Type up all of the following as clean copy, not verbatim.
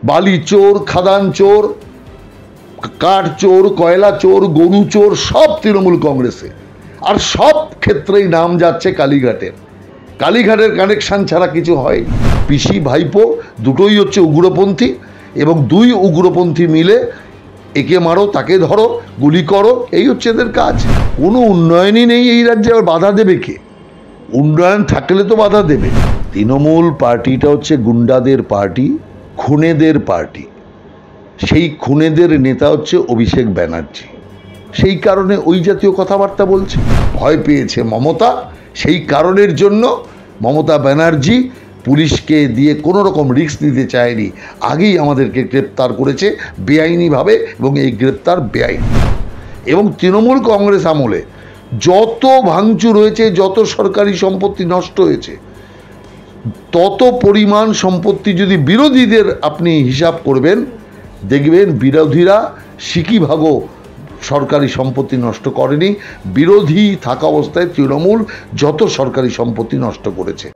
বালি চোর, খাদান চোর, কাঠ চোর, কয়লা চোর, গরু চোর, সব তৃণমূল কংগ্রেসে। আর সব ক্ষেত্রেই নাম যাচ্ছে কালীঘাটের। কালীঘাটের কানেকশন ছাড়া কিছু হয়। পিসি ভাইপো দুটোই হচ্ছে উগ্রপন্থী, এবং দুই উগ্রপন্থী মিলে একে মারো, তাকে ধরো, গুলি করো, এই হচ্ছে এদের কাজ। কোনো উন্নয়নই নেই এই রাজ্যে, আর বাধা দেবে কে? উন্নয়ন থাকলে তো বাধা দেবে। তৃণমূল পার্টিটা হচ্ছে গুন্ডাদের পার্টি, খুনেদের পার্টি। সেই খুনেদের নেতা হচ্ছে অভিষেক ব্যানার্জি। সেই কারণে ওই জাতীয় কথাবার্তা বলছে। ভয় পেয়েছে মমতা, সেই কারণের জন্য মমতা ব্যানার্জি পুলিশকে দিয়ে কোনো রকম রিস্ক নিতে চায়নি। আগেই আমাদেরকে গ্রেপ্তার করেছে বেআইনিভাবে, এবং এই গ্রেপ্তার বেআইনি। এবং তৃণমূল কংগ্রেস আমলে যত ভাঙচুর হয়েছে, যত সরকারি সম্পত্তি নষ্ট হয়েছে, তত পরিমাণ সম্পত্তি যদি বিরোধীদের আপনি হিসাব করবেন, দেখবেন বিরোধীরা সিকিভাগও সরকারি সম্পত্তি নষ্ট করেনি। বিরোধী থাকা অবস্থায় তৃণমূল যত সরকারি সম্পত্তি নষ্ট করেছে।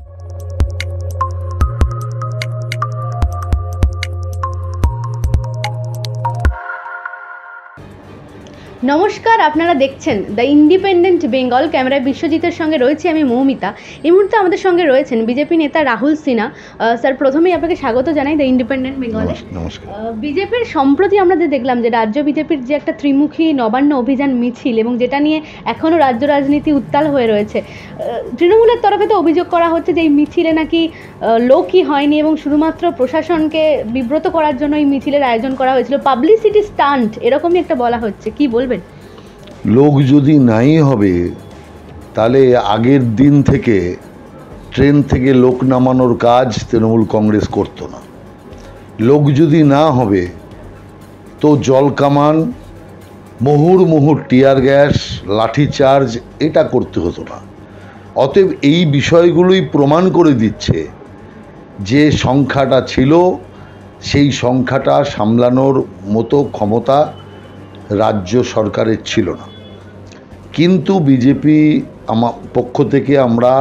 নমস্কার, আপনারা দেখছেন দ্য ইন্ডিপেন্ডেন্ট বেঙ্গল। ক্যামেরায় বিশ্বজিতের সঙ্গে রয়েছি আমি মৌমিতা। এই মুহূর্তে আমাদের সঙ্গে রয়েছেন বিজেপি নেতা রাহুল সিনহা। স্যার, প্রথমেই আপনাকে স্বাগত জানাই দ্য ইন্ডিপেন্ডেন্ট বেঙ্গলে। নমস্কার। বিজেপির সম্প্রতি আমরা দেখলাম যে রাজ্য বিজেপির যে একটা ত্রিমুখী নবান্ন অভিযান মিছিল, এবং যেটা নিয়ে এখনও রাজ্য রাজনীতি উত্তাল হয়ে রয়েছে। তৃণমূলের তরফে তো অভিযোগ করা হচ্ছে যে এই মিছিলে নাকি লোকই হয়নি, এবং শুধুমাত্র প্রশাসনকে বিব্রত করার জন্য এই মিছিলের আয়োজন করা হয়েছিল, পাবলিসিটি স্টান্ট এরকমই একটা বলা হচ্ছে। কি বলবেন? লোক যদি নাই হবে, তাহলে আগের দিন থেকে ট্রেন থেকে লোক নামানোর কাজ তৃণমূল কংগ্রেস করতো না। লোক যদি না হবে তো জল কামান, মুহুর্মুহু টিয়ার গ্যাস, লাঠিচার্জ এটা করতে হতো না। অতএব এই বিষয়গুলোই প্রমাণ করে দিচ্ছে যে সংখ্যাটা ছিল, সেই সংখ্যাটা সামলানোর মতো ক্ষমতা রাজ্য সরকারের ছিল না। কিন্তু বিজেপি পক্ষ থেকে আমরা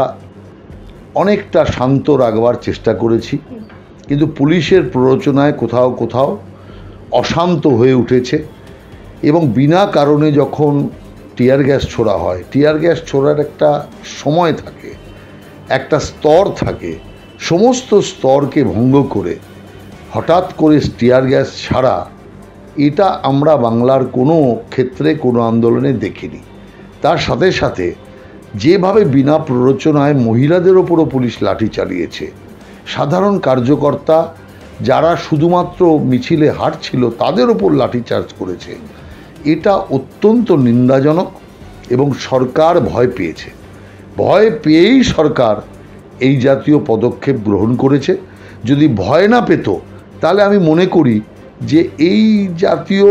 অনেকটা শান্ত রাখবার চেষ্টা করেছি, কিন্তু পুলিশের প্ররোচনায় কোথাও কোথাও অশান্ত হয়ে উঠেছে। এবং বিনা কারণে যখন টিয়ার গ্যাস ছোড়া হয়, টিয়ার গ্যাস ছোড়ার একটা সময় থাকে, একটা স্তর থাকে। সমস্ত স্তরকে ভঙ্গ করে হঠাৎ করে টিয়ার গ্যাস ছাড়া, এটা আমরা বাংলার কোনো ক্ষেত্রে কোনো আন্দোলনে দেখিনি। তার সাথে সাথে যেভাবে বিনা প্ররোচনায় মহিলাদের ওপরও পুলিশ লাঠি চালিয়েছে, সাধারণ কার্যকর্তা যারা শুধুমাত্র মিছিলে হাঁটছিল তাদের ওপর লাঠিচার্জ করেছে, এটা অত্যন্ত নিন্দাজনক। এবং সরকার ভয় পেয়েছে। ভয় পেয়েই সরকার এই জাতীয় পদক্ষেপ গ্রহণ করেছে। যদি ভয় না পেত, তাহলে আমি মনে করি যে এই জাতীয়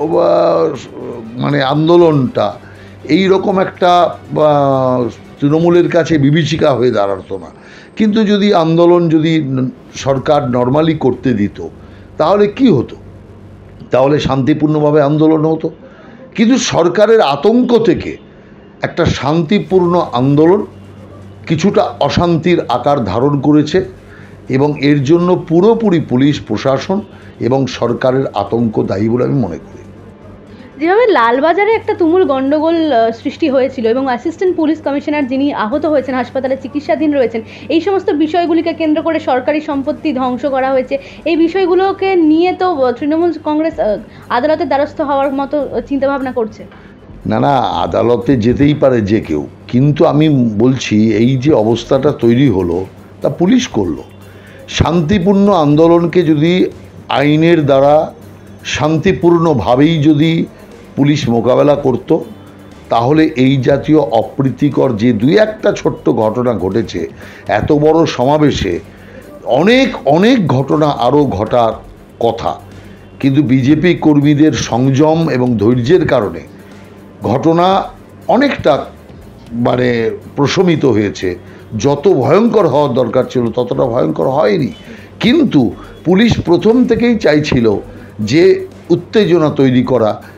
আন্দোলনটা এই রকম একটা তৃণমূলের কাছে বিভীষিকা হয়ে দাঁড়াতো না। কিন্তু যদি আন্দোলন সরকার নর্মালি করতে দিত, তাহলে কি হতো? তাহলে শান্তিপূর্ণভাবে আন্দোলন হতো। কিন্তু সরকারের আতঙ্ক থেকে একটা শান্তিপূর্ণ আন্দোলন কিছুটা অশান্তির আকার ধারণ করেছে, এবং এর জন্য পুরোপুরি পুলিশ প্রশাসন এবং সরকারের আতঙ্ক দায়ী বলে আমি মনে করি। যেভাবে লালবাজারে একটা তুমুল গন্ডগোল সৃষ্টি হয়েছিল, এবং অ্যাসিস্ট্যান্ট পুলিশ কমিশনার যিনি আহত হয়েছেন, হাসপাতালে চিকিৎসাধীন রয়েছেন, এই সমস্ত বিষয়গুলিকে কেন্দ্র করে সরকারি সম্পত্তি ধ্বংস করা হয়েছে, এই বিষয়গুলোকে নিয়ে তো তৃণমূল কংগ্রেস আদালতের দ্বারস্থ হওয়ার মতো চিন্তাভাবনা করছে। না, আদালতে যেতেই পারে যে কেউ, কিন্তু আমি বলছি এই যে অবস্থাটা তৈরি হলো তা পুলিশ করলো। শান্তিপূর্ণ আন্দোলনকে যদি আইনের দ্বারা শান্তিপূর্ণভাবেই যদি পুলিশ মোকাবেলা করত, তাহলে এই জাতীয় অপ্রীতিকর যে দুই একটা ছোট্ট ঘটনা ঘটেছে, এত বড় সমাবেশে অনেক অনেক ঘটনা আরও ঘটার কথা। কিন্তু বিজেপি কর্মীদের সংযম এবং ধৈর্যের কারণে ঘটনা অনেকটা প্রশমিত হয়েছে। যত ভয়ঙ্কর হওয়ার দরকার ছিল ততটা ভয়ঙ্কর হয়নি। কিন্তু পুলিশ প্রথম থেকেই চাইছিল যে উত্তেজনা তৈরি করা,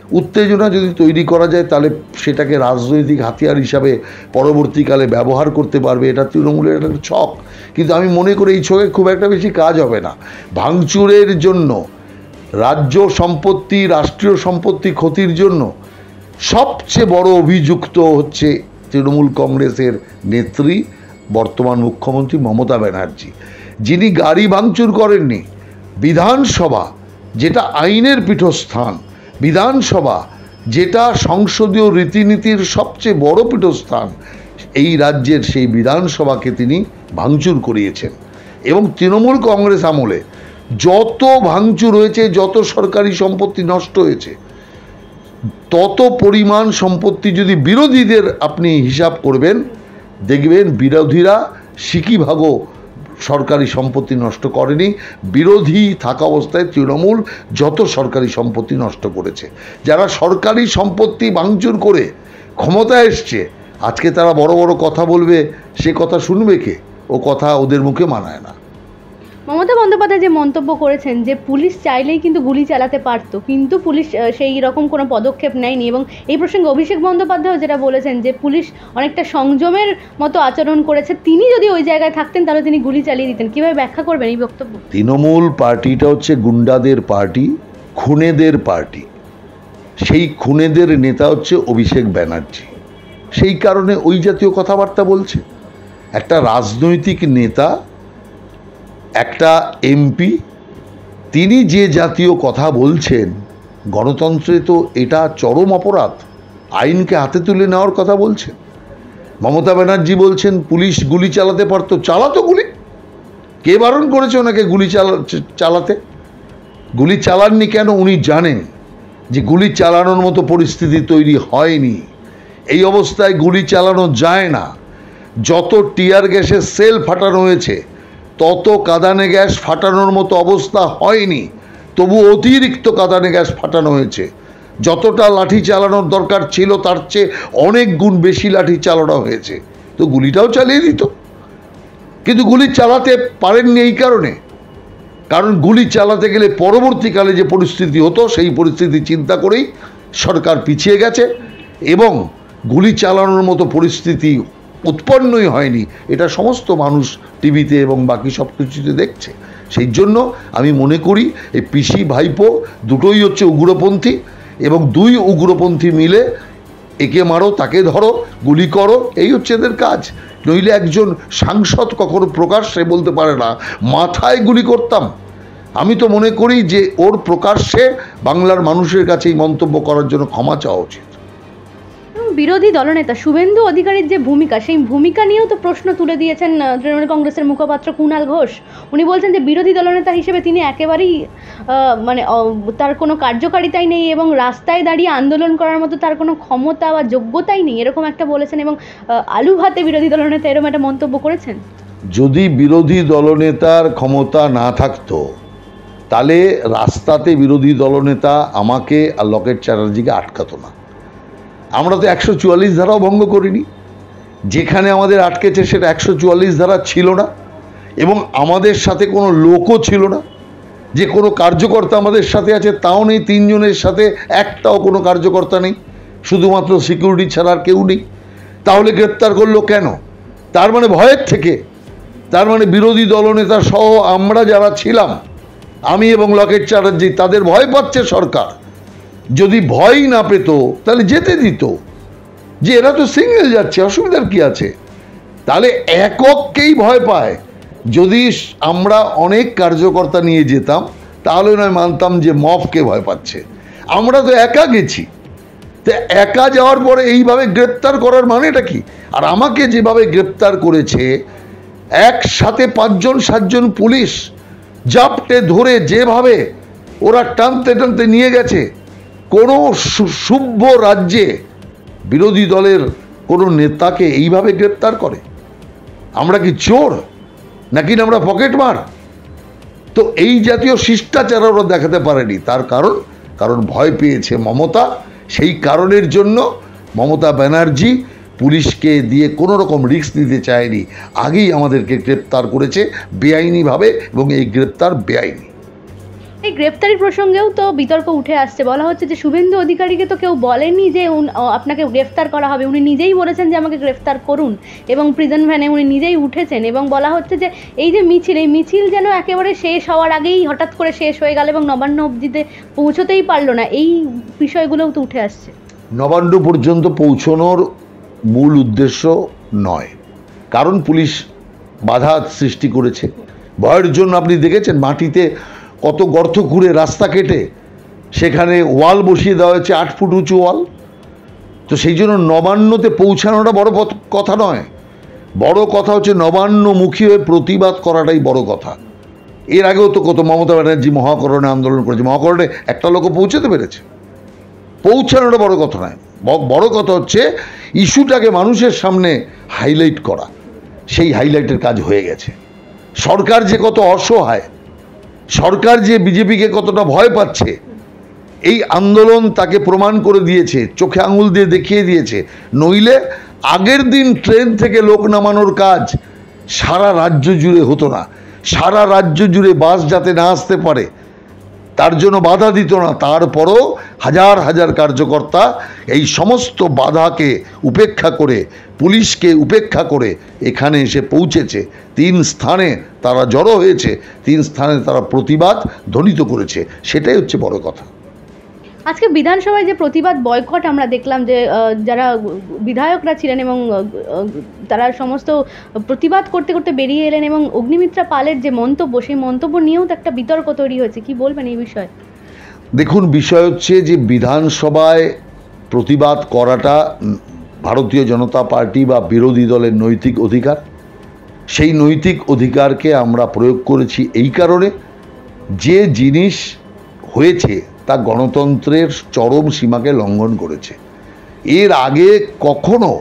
উত্তেজনা যদি তৈরি করা যায় তাহলে সেটাকে রাজনৈতিক হাতিয়ার হিসাবে পরবর্তীকালে ব্যবহার করতে পারবে, এটা তৃণমূলের একটা ছক। কিন্তু আমি মনে করি এই ছকে খুব একটা বেশি কাজ হবে না। ভাঙচুরের জন্য, রাজ্য সম্পত্তি, রাষ্ট্রীয় সম্পত্তি ক্ষতির জন্য সবচেয়ে বড় অভিযুক্ত হচ্ছে তৃণমূল কংগ্রেসের নেত্রী, বর্তমান মুখ্যমন্ত্রী মমতা ব্যানার্জি, যিনি গাড়ি ভাঙচুর করেননি। বিধানসভা যেটা আইনের পীঠস্থান, বিধানসভা যেটা সংসদীয় রীতিনীতির সবচেয়ে বড় পীঠস্থান, এই রাজ্যের সেই বিধানসভাকে তিনি ভাঙচুর করিয়েছেন। এবং তৃণমূল কংগ্রেস আমলে যত ভাঙচুর হয়েছে, যত সরকারি সম্পত্তি নষ্ট হয়েছে, তত পরিমাণ সম্পত্তি যদি বিরোধীদের আপনি হিসাব করবেন, দেখবেন বিরোধীরা সিকিভাগও সরকারি সম্পত্তি নষ্ট করেনি। বিরোধী থাকা অবস্থায় তৃণমূল যত সরকারি সম্পত্তি নষ্ট করেছে। যারা সরকারি সম্পত্তি ভাঙচুর করে ক্ষমতায় এসছে, আজকে তারা বড় বড় কথা বলবে, সে কথা শুনবে কে? ও কথা ওদের মুখে মানায় না। মমতা বন্দ্যোপাধ্যায় যে মন্তব্য করেছেন যে পুলিশ চাইলেই কিন্তু গুলি চালাতে পারতো, কিন্তু পুলিশ সেই রকম কোনো পদক্ষেপ নেয়নি, এবং এই প্রসঙ্গে অভিষেক বন্দ্যোপাধ্যায়ও যেটা বলেছেন যে পুলিশ অনেকটা সংযমের মতো আচরণ করেছে, তিনি যদি ওই জায়গায় থাকতেন তাহলে তিনি গুলি চালিয়ে দিতেন। কীভাবে ব্যাখ্যা করবেন এই বক্তব্য? তৃণমূল পার্টিটা হচ্ছে গুন্ডাদের পার্টি, খুনেদের পার্টি। সেই খুনেদের নেতা হচ্ছে অভিষেক ব্যানার্জি। সেই কারণে ওই জাতীয় কথাবার্তা বলছে। একটা রাজনৈতিক নেতা, একটা এমপি, তিনি যে জাতীয় কথা বলছেন, গণতন্ত্রে তো এটা চরম অপরাধ। আইনকে হাতে তুলে নেওয়ার কথা বলছেন। মমতা ব্যানার্জি বলছেন পুলিশ গুলি চালাতে পারতো, চালাতো গুলি। কে বারণ করেছে ওনাকে গুলি চালাতে? গুলি চালাননি কেন? উনি জানেন যে গুলি চালানোর মতো পরিস্থিতি তৈরি হয়নি। এই অবস্থায় গুলি চালানো যায় না। যত টিয়ার গ্যাসের সেল ফাটানো হয়েছে, তত কাঁদানে গ্যাস ফাটানোর মতো অবস্থা হয়নি, তবু অতিরিক্ত কাঁদানে গ্যাস ফাটানো হয়েছে। যতটা লাঠি চালানোর দরকার ছিল তার চেয়ে অনেক গুণ বেশি লাঠি চালানো হয়েছে। তো গুলিটাও চালিয়ে দিত, কিন্তু গুলি চালাতে পারেননি এই কারণ গুলি চালাতে গেলে পরবর্তীকালে যে পরিস্থিতি হতো, সেই পরিস্থিতি চিন্তা করেই সরকার পিছিয়ে গেছে, এবং গুলি চালানোর মতো পরিস্থিতি উৎপন্নই হয়নি। এটা সমস্ত মানুষ টিভিতে এবং বাকি সব কিছুতে দেখছে। সেই জন্য আমি মনে করি এই পিসি ভাইপো দুটোই হচ্ছে উগ্রপন্থী, এবং দুই উগ্রপন্থী মিলে একে মারো, তাকে ধরো, গুলি করো, এই হচ্ছে এদের কাজ। নইলে একজন সাংসদ কখনো প্রকাশ্যে বলতে পারে না মাথায় গুলি করতাম। আমি তো মনে করি যে ওর প্রকাশ্যে বাংলার মানুষের কাছে এই মন্তব্য করার জন্য ক্ষমা চাওয়া উচিত। বিরোধী দলনেতা শুভেন্দু অধিকারীর যে ভূমিকা, সেই ভূমিকা নিয়েও তো প্রশ্ন তুলে দিয়েছেন তৃণমূল কংগ্রেসের মুখপাত্র কুণাল ঘোষ। উনি বলছেন যে বিরোধী দলনেতা হিসেবে তিনি একেবারেই তার কোনো কার্যকারিতাই নেই, এবং রাস্তায় দাঁড়িয়ে আন্দোলন করার মতো তার কোনো ক্ষমতা বা যোগ্যতাই নেই, এরকম একটা বলেছেন। এবং আলু ভাতে বিরোধী দলনেতা, এরকম একটা মন্তব্য করেছেন। যদি বিরোধী দলনেতার ক্ষমতা না থাকতো, তাহলে রাস্তাতে বিরোধী দলনেতা আমাকে আর লকেট চ্যাটার্জিকে আটকাতো না। আমরা তো 144 ধারাও ভঙ্গ করিনি। যেখানে আমাদের আটকেছে সেটা 144 ধারা ছিল না, এবং আমাদের সাথে কোনো লোকও ছিল না। যে কোনো কার্যকর্তা আমাদের সাথে আছে তাও নেই। 3 জনের সাথে একটাও কোনো কার্যকর্তা নেই, শুধুমাত্র সিকিউরিটি ছাড়া আর কেউ নেই। তাহলে গ্রেপ্তার করলো কেন? তার মানে ভয়ের থেকে। তার মানে বিরোধী দলনেতা সহ আমরা যারা ছিলাম, আমি এবং লকেট চ্যাটার্জি, তাদের ভয় পাচ্ছে সরকার। যদি ভয় না পেত তাহলে যেতে দিত, যে এরা তো সিঙ্গেল যাচ্ছে, অসুবিধার কি আছে? তাহলে একককেই ভয় পায়। যদি আমরা অনেক কার্যকর্তা নিয়ে যেতাম তাহলে নয় মানতাম যে মফকে ভয় পাচ্ছে। আমরা তো একা গেছি, তো একা যাওয়ার পরে এইভাবে গ্রেপ্তার করার মানেটা কি? আর আমাকে যেভাবে গ্রেপ্তার করেছে, একসাথে 5-7জন পুলিশ জাপটে ধরে যেভাবে ওরা টানতে টানতে নিয়ে গেছে, কোনো সভ্য রাজ্যে বিরোধী দলের কোনো নেতাকে এইভাবে গ্রেপ্তার করে? আমরা কি চোর নাকি আমরা পকেটমার? তো এই জাতীয় শিষ্টাচার ওরা দেখাতে পারেনি। তার কারণ ভয় পেয়েছে মমতা। সেই কারণের জন্য মমতা ব্যানার্জি পুলিশকে দিয়ে কোনো রকম রিস্ক নিতে চায়নি, আগেই আমাদেরকে গ্রেপ্তার করেছে বেআইনিভাবে, এবং এই গ্রেপ্তার বেআইনি। এই গ্রেফতারি প্রসঙ্গেও তো বিতর্ক উঠে আসছে, বলা হচ্ছে যে শুভেন্দু অধিকারীকে তো কেউ বলেনি যে আপনাকে গ্রেফতার করা হবে, উনি নিজেই বলেছেন যে আমাকে গ্রেফতার করুন, এবং প্রিজন ভ্যানে উনি নিজেই উঠেছেন, এবং বলা হচ্ছে যে এই যে মিছিল, এই মিছিল যেন একেবারে শেষ হওয়ার আগেই হঠাৎ করে শেষ হয়ে গেল এবং নবান্ন অবধিতে পৌঁছতেই পারলো না, এই বিষয়গুলোও তো উঠে আসছে। নবান্ন পর্যন্ত পৌঁছানোর মূল উদ্দেশ্য নয়, কারণ পুলিশ বাধা সৃষ্টি করেছে। ভয়ের জন্য আপনি দেখেছেন মাটিতে কত গর্ত খুঁড়ে রাস্তা কেটে সেখানে ওয়াল বসিয়ে দেওয়া হয়েছে, 8 ফুট উঁচু ওয়াল। তো সেই জন্য নবান্নতে পৌঁছানোটা বড় কথা নয়, বড় কথা হচ্ছে নবান্নমুখী হয়ে প্রতিবাদ করাটাই বড় কথা। এর আগেও তো কত মমতা ব্যানার্জি মহাকরণে আন্দোলন করেছে, মহাকরণে একটা লোকও পৌঁছাতে পেরেছে। পৌঁছানোটা বড় কথা নয়, বড় কথা হচ্ছে ইস্যুটাকে মানুষের সামনে হাইলাইট করা। সেই হাইলাইটের কাজ হয়ে গেছে। সরকার যে কত অসহায়, সরকার যে বিজেপিকে কতটা ভয় পাচ্ছে, এই আন্দোলন তাকে প্রমাণ করে দিয়েছে, চোখে আঙুল দিয়ে দেখিয়ে দিয়েছে। নইলে আগের দিন ট্রেন থেকে লোক নামানোর কাজ সারা রাজ্য জুড়ে হতো না। সারা রাজ্য জুড়ে বাস যাতে না আসতে পারে তার জন্য বাধা দিত না, তারপরও হাজার হাজার কার্যকর্তা এই সমস্ত বাধাকে উপেক্ষা করে, পুলিশকে উপেক্ষা করে এখানে এসে পৌঁছেছে। 3 স্থানে তারা জড়ো হয়েছে, 3 স্থানে তারা প্রতিবাদ ধ্বনিত করেছে, সেটাই হচ্ছে বড় কথা। আজকে বিধানসভায় যে প্রতিবাদ বয়কট আমরা দেখলাম, যে যারা বিধায়করা ছিলেন এবং তারা সমস্ত প্রতিবাদ করতে করতে বেরিয়ে এলেন, এবং অগ্নিমিত্রা পালের যে মন্তব্য, সেই মন্তব্য নিয়েও তো একটা বিতর্ক তৈরি হয়েছে, কি বলবেন এই বিষয়ে? দেখুন, বিষয় হচ্ছে যে বিধানসভায় প্রতিবাদ করাটা ভারতীয় জনতা পার্টি বা বিরোধী দলের নৈতিক অধিকার। সেই নৈতিক অধিকারকে আমরা প্রয়োগ করেছি এই কারণে, যে জিনিস হয়েছে তা গণতন্ত্রের চরম সীমাকে লঙ্ঘন করেছে। এর আগে কখনো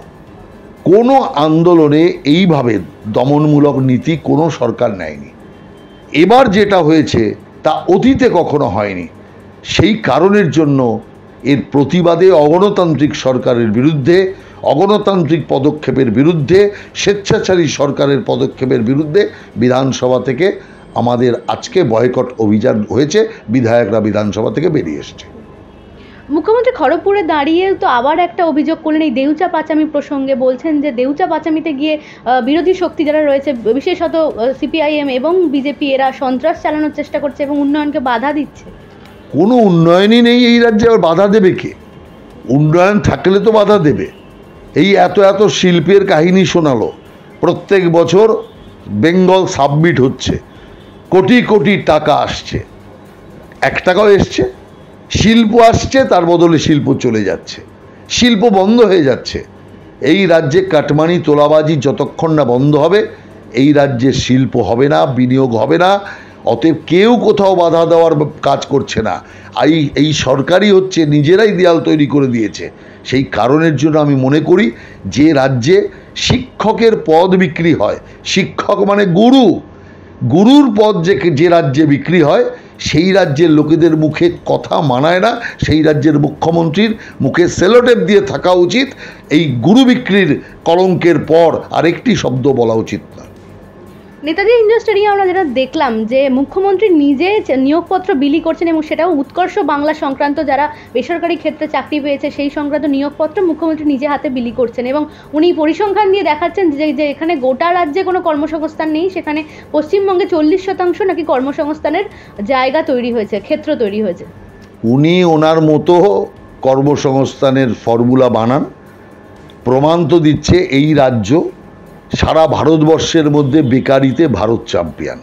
কোনো আন্দোলনে এইভাবে দমনমূলক নীতি কোনো সরকার নেয়নি। এবার যেটা হয়েছে তা অতীতে কখনো হয়নি। সেই কারণের জন্য এর প্রতিবাদে অগণতান্ত্রিক সরকারের বিরুদ্ধে, অগণতান্ত্রিক পদক্ষেপের বিরুদ্ধে, স্বেচ্ছাচারী সরকারের পদক্ষেপের বিরুদ্ধে বিধানসভা থেকে আমাদের আজকে বয়কট অভিযান হয়েছে। বিধায়করা বিধানসভা থেকে বেরিয়ে এসছে। মুখ্যমন্ত্রী খড়গপুরে দাঁড়িয়ে তো আবার একটা অভিযোগ করলেন এই দেউচা পাচামি প্রসঙ্গে। বলছেন যে দেউচা পাচামিতে গিয়ে বিরোধী শক্তি যারা রয়েছে, বিশেষত সিপিআইএম এবং বিজেপি, এরা সন্ত্রাস চালানোর চেষ্টা করছে এবং উন্নয়নকে বাধা দিচ্ছে। কোনো উন্নয়নই নেই এই রাজ্যে, আবার বাধা দেবে কে? উন্নয়ন থাকলে তো বাধা দেবে। এই এত এত শিল্পের কাহিনী শোনালো, প্রত্যেক বছর বেঙ্গল সাবমিট হচ্ছে, কোটি কোটি টাকা আসছে, 1 টাকাও এসছে? শিল্প আসছে, তার বদলে শিল্প চলে যাচ্ছে, শিল্প বন্ধ হয়ে যাচ্ছে। এই রাজ্যে কাটমানি তোলাবাজি যতক্ষণ না বন্ধ হবে এই রাজ্যে শিল্প হবে না, বিনিয়োগ হবে না। অতএব কেউ কোথাও বাধা দেওয়ার কাজ করছে না। এই সরকারই হচ্ছে নিজেরাই দেয়াল তৈরি করে দিয়েছে। সেই কারণের জন্য আমি মনে করি যে রাজ্যে শিক্ষকের পদ বিক্রি হয়, শিক্ষক মানে গুরু, গুরুর পদ যে রাজ্যে বিক্রি হয়, সেই রাজ্যের লোকেদের মুখে কথা মানায় না। সেই রাজ্যের মুখ্যমন্ত্রীর মুখে সেলোটেপ দিয়ে থাকা উচিত। এই গুরু বিক্রির কলঙ্কের পর আরেকটি শব্দ বলা উচিত না। নেতাজি ইন্ডোর স্টেডিয়ামে আমরা যেটা দেখলাম যে মুখ্যমন্ত্রী নিজে নিয়োগপত্র বিলি করছেন, এবং সেটাও উৎকর্ষ বাংলা সংক্রান্ত, যারা বেসরকারি ক্ষেত্রে চাকরি পেয়েছে সেই সংক্রান্ত নিয়োগপত্র মুখ্যমন্ত্রী নিজে হাতে বিলি করছেন, এবং উনি পরিসংখ্যান দিয়ে দেখাচ্ছেন যে এখানে গোটা রাজ্যে কোনো কর্মসংস্থান নেই, সেখানে পশ্চিমবঙ্গে 40% নাকি কর্মসংস্থানের জায়গা তৈরি হয়েছে, ক্ষেত্র তৈরি হয়েছে। উনি ওনার মতো কর্মসংস্থানের ফর্মুলা বানান, প্রমাণ তো দিচ্ছে এই রাজ্য সারা ভারতবর্ষের মধ্যে বেকারিতে ভারত চ্যাম্পিয়ন,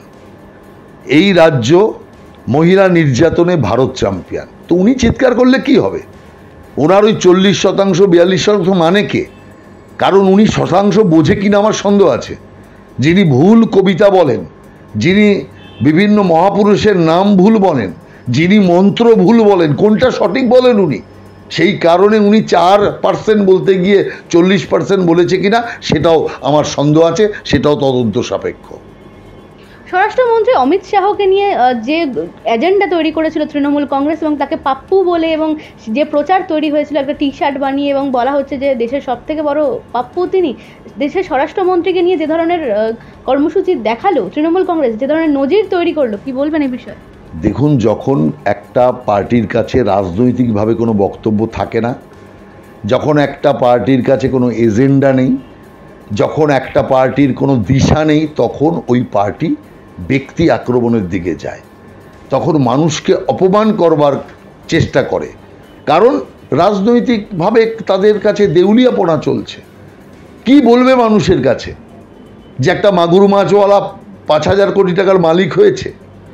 এই রাজ্য মহিলা নির্যাতনে ভারত চ্যাম্পিয়ন। তো উনি চিৎকার করলে কি হবে? ওনার ওই 40%, 42% মানে কে? কারণ উনি শতাংশ বোঝে কিনা আমার সন্দেহ আছে। যিনি ভুল কবিতা বলেন, যিনি বিভিন্ন মহাপুরুষের নাম ভুল বলেন, যিনি মন্ত্র ভুল বলেন, কোনটা সঠিক বলেন উনি? সেই কারণে উনি 4% বলতে গিয়ে 40% বলেছে কিনা সেটাও আমার সন্দেহ আছে, সেটাও তদন্ত সাপেক্ষ। স্বরাষ্ট্রমন্ত্রী অমিত শাহকে নিয়ে যে এজেন্ডা তৈরি করেছিল তৃণমূল কংগ্রেস, এবং তাকে পাপ্পু বলে, এবং যে প্রচার তৈরি হয়েছিল একটা টি-শার্ট বানিয়ে, এবং বলা হচ্ছে যে দেশের সবথেকে বড় পাপ্পু তিনি, দেশের স্বরাষ্ট্রমন্ত্রীকে নিয়ে যে ধরনের কর্মসূচি দেখালো তৃণমূল কংগ্রেস, যে ধরনের নজির তৈরি করলো, কি বলবেন এই বিষয়ে? দেখুন, যখন একটা পার্টির কাছে রাজনৈতিকভাবে কোনো বক্তব্য থাকে না, যখন একটা পার্টির কাছে কোনো এজেন্ডা নেই, যখন একটা পার্টির কোনো দিশা নেই, তখন ওই পার্টি ব্যক্তি আক্রমণের দিকে যায়, তখন মানুষকে অপমান করবার চেষ্টা করে। কারণ রাজনৈতিকভাবে তাদের কাছে দেউলিয়াপনা চলছে। কি বলবে মানুষের কাছে যে একটা মাগুর মাছওয়ালা 5,000 কোটি টাকার মালিক হয়েছে?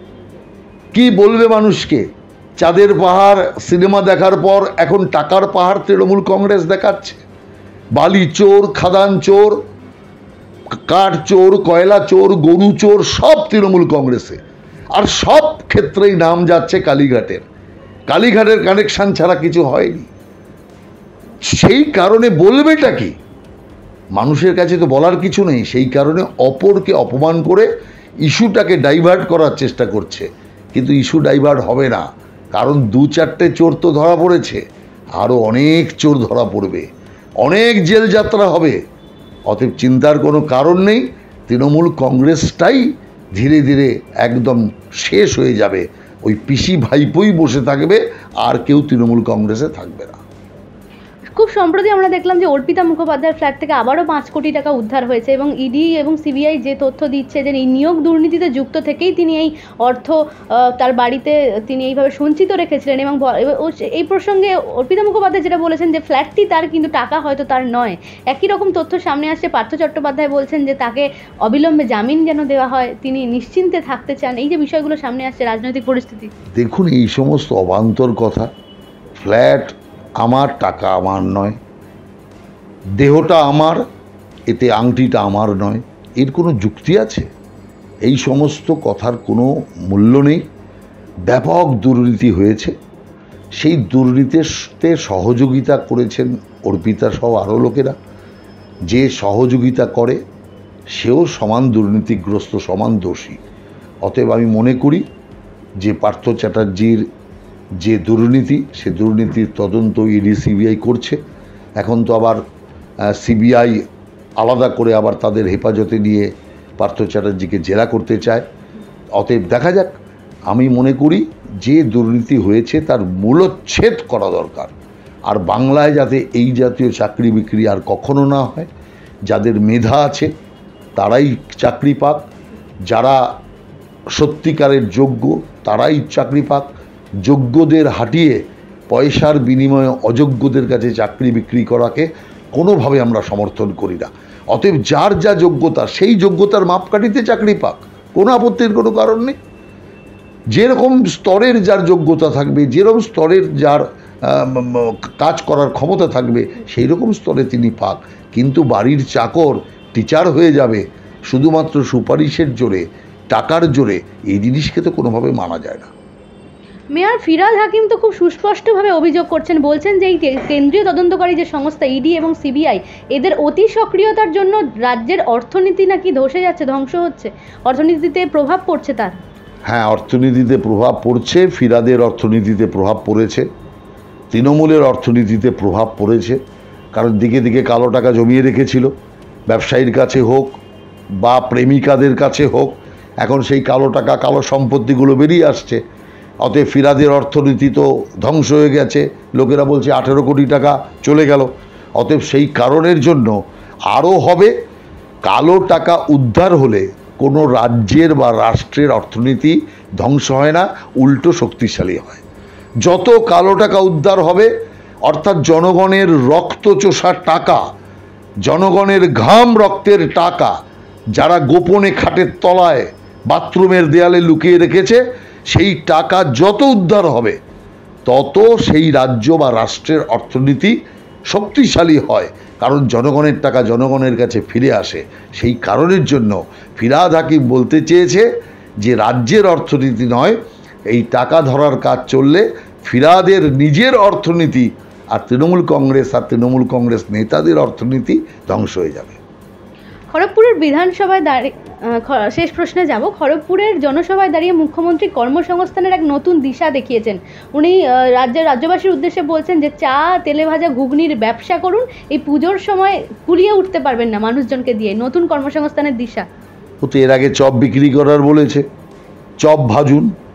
কি বলবে মানুষকে? চাঁদের পাহাড় সিনেমা দেখার পর এখন টাকার পাহাড় তৃণমূল কংগ্রেস দেখাচ্ছে। বালি চোর, খাদান চোর, কাঠ চোর, কয়লা চোর, গরু চোর, সব তৃণমূল কংগ্রেসে। আর সব ক্ষেত্রেই নাম যাচ্ছে কালীঘাটের। কালীঘাটের কানেকশন ছাড়া কিছু হয়নি। সেই কারণে বলবেটা কি? মানুষের কাছে তো বলার কিছু নেই। সেই কারণে অপরকে অপমান করে ইস্যুটাকে ডাইভার্ট করার চেষ্টা করছে। কিন্তু ইস্যু ডাইভার্ট হবে না, কারণ 2-4টে চোর তো ধরা পড়েছে, আরও অনেক চোর ধরা পড়বে, অনেক জেল যাত্রা হবে। অতএব চিন্তার কোনো কারণ নেই। তৃণমূল কংগ্রেসটাই ধীরে ধীরে একদম শেষ হয়ে যাবে। ওই পিসি ভাইপোই বসে থাকবে, আর কেউ তৃণমূল কংগ্রেসে থাকবে না। খুব সম্প্রতি আমরা দেখলাম যে অর্পিতা মুখোপাধ্যায়ের ফ্ল্যাট থেকে আবারও 5 কোটি টাকা উদ্ধার হয়েছে, এবং ইডি এবং সিবিআই যে তথ্য দিচ্ছে যে এই নিয়োগ দুর্নীতিতে যুক্ত থেকেই তিনি এই অর্থ তার বাড়িতে তিনি এইভাবে সঞ্চিত রেখেছিলেন। এবং এই প্রসঙ্গে অর্পিতা মুখোপাধ্যায় যেটা বলেছেন যে ফ্ল্যাটটি তার, কিন্তু টাকা হয়তো তার নয়। একই রকম তথ্য সামনে আসছে। পার্থ চট্টোপাধ্যায় বলছেন যে তাকে অবিলম্বে জামিন যেন দেওয়া হয়, তিনি নিশ্চিন্তে থাকতে চান। এই যে বিষয়গুলো সামনে আসছে, রাজনৈতিক পরিস্থিতি, দেখুন, এই সমস্ত অবান্তর কথা। ফ্ল্যাট আমার, টাকা আমার নয়, দেহটা আমার, এতে আংটিটা আমার নয়, এর কোনো যুক্তি আছে? এই সমস্ত কথার কোনো মূল্য নেই। ব্যাপক দুর্নীতি হয়েছে। সেই দুর্নীতিতে সহযোগিতা করেছেন অর্পিতা সহ আরও লোকেরা। যে সহযোগিতা করে সেও সমান দুর্নীতিগ্রস্ত, সমান দোষী। অতএব আমি মনে করি যে পার্থ চ্যাটার্জির যে দুর্নীতি, সে দুর্নীতির তদন্ত ইডি সিবিআই করছে। এখন তো আবার সিবিআই আলাদা করে আবার তাদের হেফাজতে নিয়ে পার্থ চ্যাটার্জিকে জেরা করতে চায়। অতএব দেখা যাক। আমি মনে করি যে দুর্নীতি হয়েছে তার মূলোচ্ছেদ করা দরকার। আর বাংলায় যাতে এই জাতীয় চাকরি বিক্রি আর কখনো না হয়। যাদের মেধা আছে তারাই চাকরি পাক, যারা সত্যিকারের যোগ্য তারাই চাকরি পাক। যোগ্যদের হাঁটিয়ে পয়সার বিনিময়ে অযোগ্যদের কাছে চাকরি বিক্রি করাকে কোনোভাবে আমরা সমর্থন করি না। অতএব যার যা যোগ্যতা, সেই যোগ্যতার মাপকাঠিতে চাকরি পাক, কোনো আপত্তির কোনো কারণ নেই। যেরকম স্তরের যার যোগ্যতা থাকবে, যেরকম স্তরের যার কাজ করার ক্ষমতা থাকবে, সেই রকম স্তরে তিনি পাক। কিন্তু বাড়ির চাকর টিচার হয়ে যাবে শুধুমাত্র সুপারিশের জোরে, টাকার জোরে, এই জিনিসকে তো কোনোভাবে মানা যায় না। মেয়র ফিরহাদ হাকিম তো খুব সুস্পষ্টভাবে অভিযোগ করছেন, বলছেন যে এই কেন্দ্রীয় তদন্তকারী যে সংস্থা ইডি এবং সিবিআই, এদের অতি সক্রিয়তার জন্য রাজ্যের অর্থনীতি নাকি ধসে যাচ্ছে, ধ্বংস হচ্ছে, অর্থনীতিতে প্রভাব পড়ছে তার। হ্যাঁ, অর্থনীতিতে প্রভাব পড়ছে। ফিরহাদের অর্থনীতিতে প্রভাব পড়েছে, তৃণমূলের অর্থনীতিতে প্রভাব পড়েছে। কারণ দিকে দিকে কালো টাকা জমিয়ে রেখেছিল, ব্যবসায়ীর কাছে হোক বা প্রেমিকাদের কাছে হোক। এখন সেই কালো টাকা, কালো সম্পত্তিগুলো বেরিয়ে আসছে। অতএব ফিরহাদের অর্থনীতি তো ধ্বংস হয়ে গেছে। লোকেরা বলছে 18 কোটি টাকা চলে গেল। অতএব সেই কারণের জন্য আরও হবে। কালো টাকা উদ্ধার হলে কোনো রাজ্যের বা রাষ্ট্রের অর্থনীতি ধ্বংস হয় না, উল্টো শক্তিশালী হয়। যত কালো টাকা উদ্ধার হবে, অর্থাৎ জনগণের রক্তচোষা টাকা, জনগণের ঘাম রক্তের টাকা, যারা গোপনে খাটের তলায়, বাথরুমের দেয়ালে লুকিয়ে রেখেছে, সেই টাকা যত উদ্ধার হবে, তত সেই রাজ্য বা রাষ্ট্রের অর্থনীতি শক্তিশালী হয়। কারণ জনগণের টাকা জনগণের কাছে ফিরে আসে। সেই কারণের জন্য ফিরহাদ হাকিম বলতে চেয়েছে যে রাজ্যের অর্থনীতি নয়, এই টাকা ধরার কাজ চললে ফিরহাদের নিজের অর্থনীতি আর তৃণমূল কংগ্রেস নেতাদের অর্থনীতি ধ্বংস হয়ে যাবে। খড়গপুরের বিধানসভায় দাঁড়িয়ে শেষ প্রশ্নে যাব। খড়গপুরের জনসভায় দাঁড়িয়ে মুখ্যমন্ত্রী কর্মসংস্থানের এক নতুন দিশা দেখিয়েছেন। উনি রাজ্যবাসীর উদ্দেশ্যে বলছেন যে চা, তেলে ভাজা, ঘুগনির ব্যবসা করুন, এই পুজোর সময় কুলিয়ে উঠতে পারবেন না মানুষজনকে দিয়ে। নতুন কর্মসংস্থানের দিশা। ও তো এর আগে চপ বিক্রি করার বলেছে, চপ ভাজুন,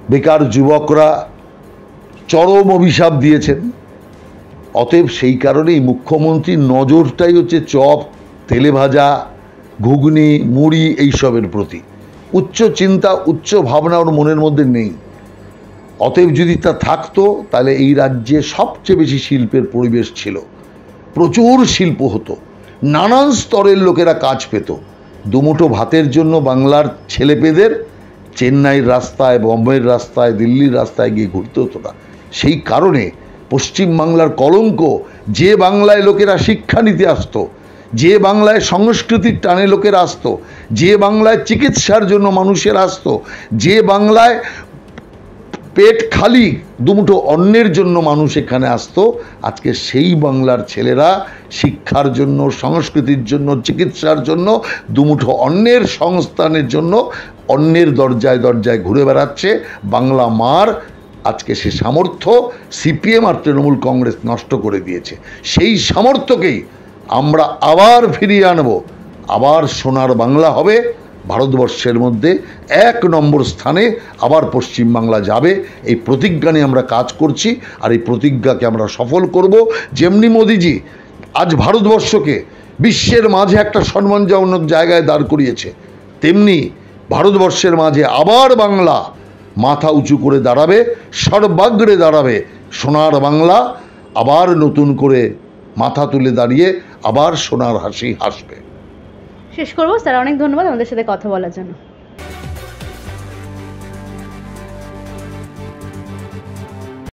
বেকার যুবকরা চরম অভিশাপ দিয়েছেন। অতএব সেই কারণেই মুখ্যমন্ত্রীর নজরটাই হচ্ছে চপ, তেলে ভাজা, ঘুগনি, মুড়ি এইসবের প্রতি। উচ্চ চিন্তা, উচ্চ ভাবনা ওর মনের মধ্যে নেই। অতএব যদি তা থাকতো তাহলে এই রাজ্যে সবচেয়ে বেশি শিল্পের পরিবেশ ছিল, প্রচুর শিল্প হতো, নানান স্তরের লোকেরা কাজ পেত। দুমুঠো ভাতের জন্য বাংলার ছেলেপেদের চেন্নাইয়ের রাস্তায়, বম্বের রাস্তায়, দিল্লির রাস্তায় গিয়ে ঘুরতে হতো না। সেই কারণে পশ্চিমবাংলার কলঙ্ক, যে বাংলায় লোকেরা শিক্ষা নিতে আসতো, যে বাংলায় সংস্কৃতির টানে লোকেরা আসতো, যে বাংলায় চিকিৎসার জন্য মানুষের আসতো, যে বাংলায় পেট খালি দুমুঠো অন্নের জন্য মানুষ এখানে আসতো, আজকে সেই বাংলার ছেলেরা শিক্ষার জন্য, সংস্কৃতির জন্য, চিকিৎসার জন্য, দুমুঠো অন্নের সংস্থানের জন্য অন্যের দরজায় দরজায় ঘুরে বেড়াচ্ছে। বাংলা মার আজকে সে সামর্থ্য সিপিএম আর তৃণমূল কংগ্রেস নষ্ট করে দিয়েছে। সেই সামর্থ্যকেই আমরা আবার ফিরিয়ে আনব। আবার সোনার বাংলা হবে, ভারতবর্ষের মধ্যে 1 নম্বর স্থানে আবার পশ্চিমবাংলা যাবে। এই প্রতিজ্ঞা নিয়ে আমরা কাজ করছি, আর এই প্রতিজ্ঞাকে আমরা সফল করব। যেমনি মোদিজি আজ ভারতবর্ষকে বিশ্বের মাঝে একটা সম্মানজনক জায়গায় দাঁড় করিয়েছে, তেমনি ভারতবর্ষের মাঝে আবার বাংলা মাথা উঁচু করে দাঁড়াবে, সর্বাগ্রে দাঁড়াবে। সোনার বাংলা আবার নতুন করে মাথা তুলে দাঁড়িয়ে আবার সোনার হাসি হাসবে। শেষ করবো স্যার, অনেক ধন্যবাদ আমাদের সাথে কথা বলার জন্য।